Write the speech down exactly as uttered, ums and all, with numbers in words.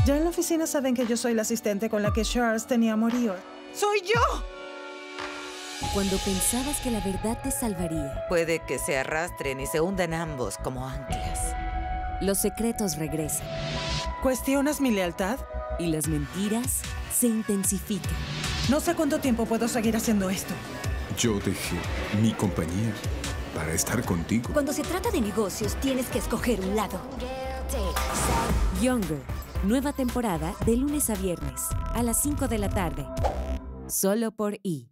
Ya en la oficina saben que yo soy la asistente con la que Charles tenía amorío. ¡Soy yo! Cuando pensabas que la verdad te salvaría, puede que se arrastren y se hundan ambos como anclas. Los secretos regresan. ¿Cuestionas mi lealtad? Y las mentiras se intensifican. No sé cuánto tiempo puedo seguir haciendo esto. Yo dejé mi compañía para estar contigo. Cuando se trata de negocios, tienes que escoger un lado. Younger, nueva temporada de lunes a viernes, a las cinco de la tarde. Solo por E!